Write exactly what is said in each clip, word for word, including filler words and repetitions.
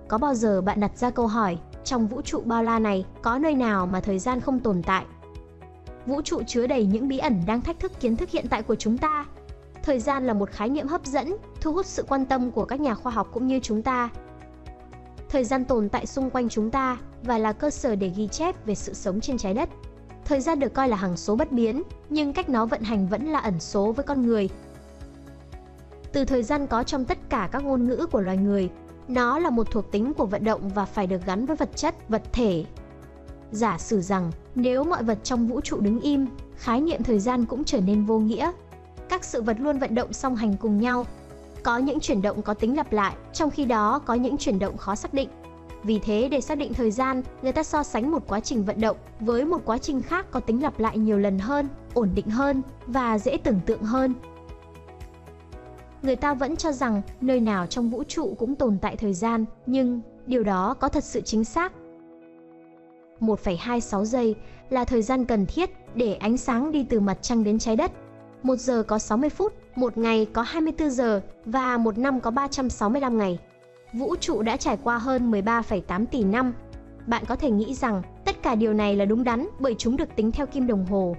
Có bao giờ bạn đặt ra câu hỏi, trong vũ trụ bao la này, có nơi nào mà thời gian không tồn tại? Vũ trụ chứa đầy những bí ẩn đang thách thức kiến thức hiện tại của chúng ta. Thời gian là một khái niệm hấp dẫn, thu hút sự quan tâm của các nhà khoa học cũng như chúng ta. Thời gian tồn tại xung quanh chúng ta và là cơ sở để ghi chép về sự sống trên trái đất. Thời gian được coi là hằng số bất biến, nhưng cách nó vận hành vẫn là ẩn số với con người. Từ thời gian có trong tất cả các ngôn ngữ của loài người, nó là một thuộc tính của vận động và phải được gắn với vật chất, vật thể. Giả sử rằng, nếu mọi vật trong vũ trụ đứng im, khái niệm thời gian cũng trở nên vô nghĩa. Các sự vật luôn vận động song hành cùng nhau. Có những chuyển động có tính lặp lại, trong khi đó có những chuyển động khó xác định. Vì thế, để xác định thời gian, người ta so sánh một quá trình vận động với một quá trình khác có tính lặp lại nhiều lần hơn, ổn định hơn và dễ tưởng tượng hơn. Người ta vẫn cho rằng nơi nào trong vũ trụ cũng tồn tại thời gian, nhưng điều đó có thật sự chính xác? một phẩy hai sáu giây là thời gian cần thiết để ánh sáng đi từ mặt trăng đến trái đất. Một giờ có sáu mươi phút, một ngày có hai mươi tư giờ và một năm có ba trăm sáu mươi lăm ngày. Vũ trụ đã trải qua hơn mười ba phẩy tám tỷ năm. Bạn có thể nghĩ rằng tất cả điều này là đúng đắn bởi chúng được tính theo kim đồng hồ.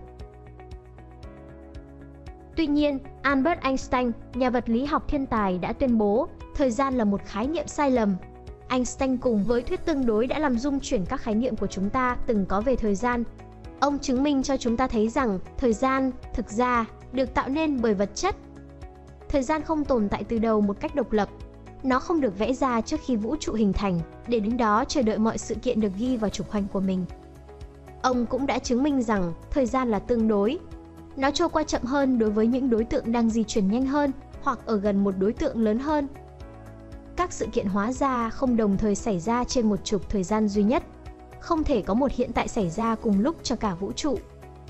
Tuy nhiên, Albert Einstein, nhà vật lý học thiên tài đã tuyên bố thời gian là một khái niệm sai lầm. Einstein cùng với thuyết tương đối đã làm rung chuyển các khái niệm của chúng ta từng có về thời gian. Ông chứng minh cho chúng ta thấy rằng thời gian, thực ra, được tạo nên bởi vật chất. Thời gian không tồn tại từ đầu một cách độc lập. Nó không được vẽ ra trước khi vũ trụ hình thành, để đến đó chờ đợi mọi sự kiện được ghi vào trục hoành của mình. Ông cũng đã chứng minh rằng thời gian là tương đối. Nó trôi qua chậm hơn đối với những đối tượng đang di chuyển nhanh hơn hoặc ở gần một đối tượng lớn hơn. Các sự kiện hóa ra không đồng thời xảy ra trên một trục thời gian duy nhất. Không thể có một hiện tại xảy ra cùng lúc cho cả vũ trụ.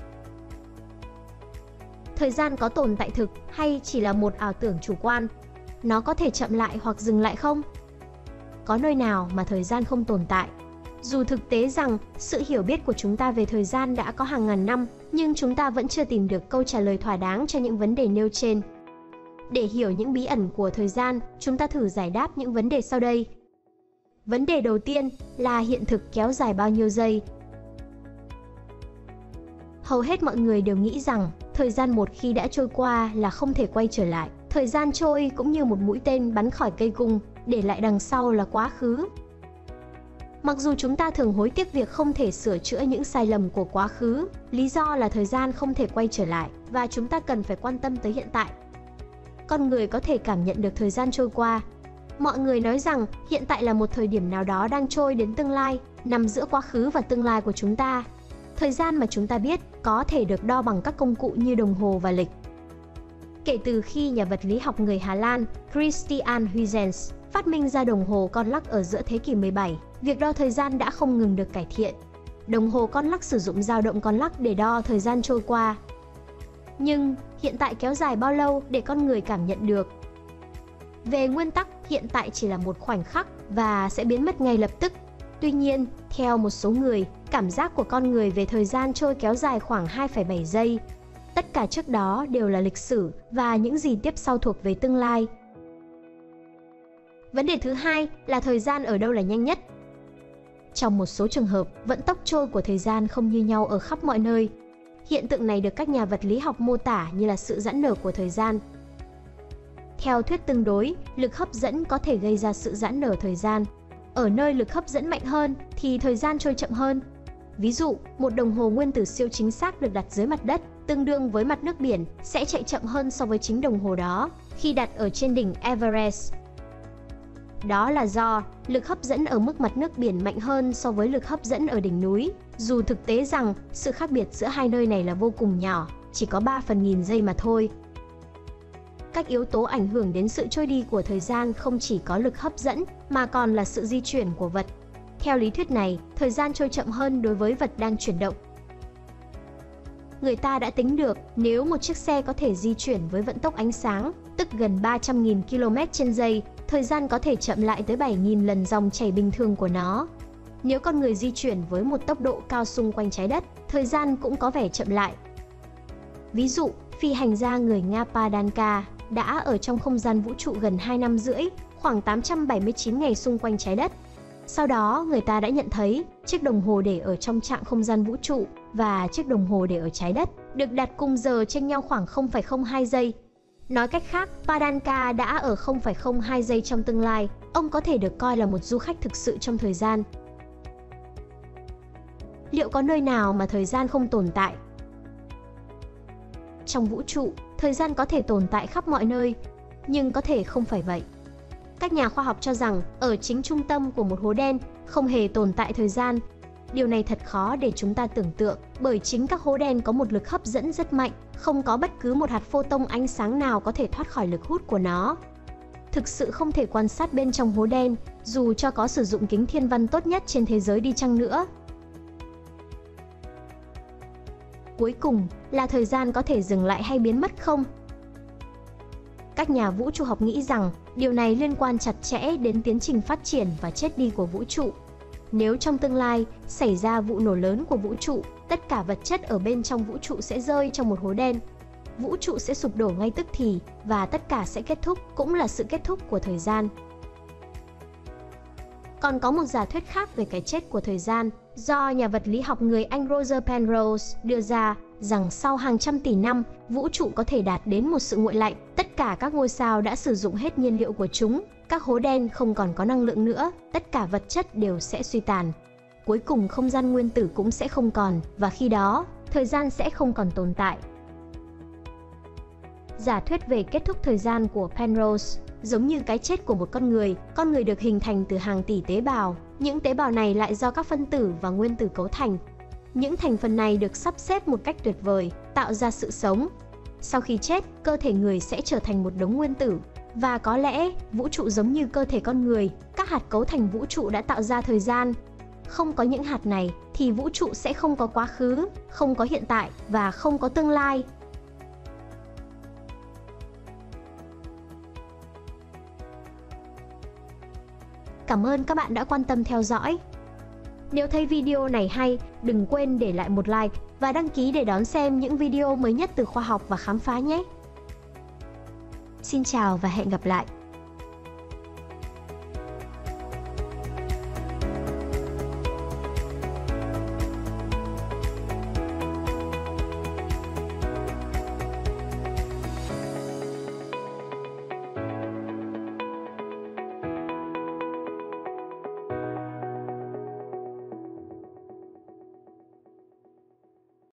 Thời gian có tồn tại thực hay chỉ là một ảo tưởng chủ quan? Nó có thể chậm lại hoặc dừng lại không? Có nơi nào mà thời gian không tồn tại? Dù thực tế rằng sự hiểu biết của chúng ta về thời gian đã có hàng ngàn năm, nhưng chúng ta vẫn chưa tìm được câu trả lời thỏa đáng cho những vấn đề nêu trên. Để hiểu những bí ẩn của thời gian, chúng ta thử giải đáp những vấn đề sau đây. Vấn đề đầu tiên là hiện thực kéo dài bao nhiêu giây? Hầu hết mọi người đều nghĩ rằng thời gian một khi đã trôi qua là không thể quay trở lại. Thời gian trôi cũng như một mũi tên bắn khỏi cây cung, để lại đằng sau là quá khứ. Mặc dù chúng ta thường hối tiếc việc không thể sửa chữa những sai lầm của quá khứ, lý do là thời gian không thể quay trở lại và chúng ta cần phải quan tâm tới hiện tại. Con người có thể cảm nhận được thời gian trôi qua. Mọi người nói rằng hiện tại là một thời điểm nào đó đang trôi đến tương lai, nằm giữa quá khứ và tương lai của chúng ta. Thời gian mà chúng ta biết có thể được đo bằng các công cụ như đồng hồ và lịch. Kể từ khi nhà vật lý học người Hà Lan Christian Huygens phát minh ra đồng hồ con lắc ở giữa thế kỷ mười bảy, việc đo thời gian đã không ngừng được cải thiện. Đồng hồ con lắc sử dụng dao động con lắc để đo thời gian trôi qua. Nhưng hiện tại kéo dài bao lâu để con người cảm nhận được? Về nguyên tắc, hiện tại chỉ là một khoảnh khắc và sẽ biến mất ngay lập tức. Tuy nhiên, theo một số người, cảm giác của con người về thời gian trôi kéo dài khoảng hai phẩy bảy giây. Tất cả trước đó đều là lịch sử và những gì tiếp sau thuộc về tương lai. Vấn đề thứ hai là thời gian ở đâu là nhanh nhất? Trong một số trường hợp, vận tốc trôi của thời gian không như nhau ở khắp mọi nơi. Hiện tượng này được các nhà vật lý học mô tả như là sự giãn nở của thời gian. Theo thuyết tương đối, lực hấp dẫn có thể gây ra sự giãn nở thời gian. Ở nơi lực hấp dẫn mạnh hơn thì thời gian trôi chậm hơn. Ví dụ, một đồng hồ nguyên tử siêu chính xác được đặt dưới mặt đất, tương đương với mặt nước biển, sẽ chạy chậm hơn so với chính đồng hồ đó khi đặt ở trên đỉnh Everest. Đó là do lực hấp dẫn ở mức mặt nước biển mạnh hơn so với lực hấp dẫn ở đỉnh núi, dù thực tế rằng sự khác biệt giữa hai nơi này là vô cùng nhỏ, chỉ có ba phần nghìn giây mà thôi. Các yếu tố ảnh hưởng đến sự trôi đi của thời gian không chỉ có lực hấp dẫn mà còn là sự di chuyển của vật. Theo lý thuyết này, thời gian trôi chậm hơn đối với vật đang chuyển động. Người ta đã tính được nếu một chiếc xe có thể di chuyển với vận tốc ánh sáng, tức gần ba trăm nghìn ki lô mét trên giây, thời gian có thể chậm lại tới bảy nghìn lần dòng chảy bình thường của nó. Nếu con người di chuyển với một tốc độ cao xung quanh trái đất, thời gian cũng có vẻ chậm lại. Ví dụ, phi hành gia người Nga Padanka đã ở trong không gian vũ trụ gần hai năm rưỡi, khoảng tám trăm bảy mươi chín ngày xung quanh trái đất. Sau đó, người ta đã nhận thấy chiếc đồng hồ để ở trong trạm không gian vũ trụ và chiếc đồng hồ để ở trái đất được đặt cùng giờ chênh nhau khoảng không phẩy không hai giây. Nói cách khác, Padanka đã ở không phẩy không hai giây trong tương lai. Ông có thể được coi là một du khách thực sự trong thời gian. Liệu có nơi nào mà thời gian không tồn tại? Trong vũ trụ, thời gian có thể tồn tại khắp mọi nơi, nhưng có thể không phải vậy. Các nhà khoa học cho rằng ở chính trung tâm của một hố đen không hề tồn tại thời gian. Điều này thật khó để chúng ta tưởng tượng, bởi chính các hố đen có một lực hấp dẫn rất mạnh, không có bất cứ một hạt photon ánh sáng nào có thể thoát khỏi lực hút của nó. Thực sự không thể quan sát bên trong hố đen, dù cho có sử dụng kính thiên văn tốt nhất trên thế giới đi chăng nữa. Cuối cùng, là thời gian có thể dừng lại hay biến mất không? Các nhà vũ trụ học nghĩ rằng điều này liên quan chặt chẽ đến tiến trình phát triển và chết đi của vũ trụ. Nếu trong tương lai xảy ra vụ nổ lớn của vũ trụ, tất cả vật chất ở bên trong vũ trụ sẽ rơi trong một hố đen. Vũ trụ sẽ sụp đổ ngay tức thì và tất cả sẽ kết thúc, cũng là sự kết thúc của thời gian. Còn có một giả thuyết khác về cái chết của thời gian do nhà vật lý học người Anh Roger Penrose đưa ra, rằng sau hàng trăm tỷ năm, vũ trụ có thể đạt đến một sự nguội lạnh. Tất cả các ngôi sao đã sử dụng hết nhiên liệu của chúng, các hố đen không còn có năng lượng nữa, tất cả vật chất đều sẽ suy tàn. Cuối cùng không gian nguyên tử cũng sẽ không còn, và khi đó, thời gian sẽ không còn tồn tại. Giả thuyết về kết thúc thời gian của Penrose giống như cái chết của một con người. Con người được hình thành từ hàng tỷ tế bào. Những tế bào này lại do các phân tử và nguyên tử cấu thành. Những thành phần này được sắp xếp một cách tuyệt vời, tạo ra sự sống. Sau khi chết, cơ thể người sẽ trở thành một đống nguyên tử. Và có lẽ, vũ trụ giống như cơ thể con người, các hạt cấu thành vũ trụ đã tạo ra thời gian. Không có những hạt này, thì vũ trụ sẽ không có quá khứ, không có hiện tại và không có tương lai. Cảm ơn các bạn đã quan tâm theo dõi. Nếu thấy video này hay, đừng quên để lại một like và đăng ký để đón xem những video mới nhất từ khoa học và khám phá nhé. Xin chào và hẹn gặp lại!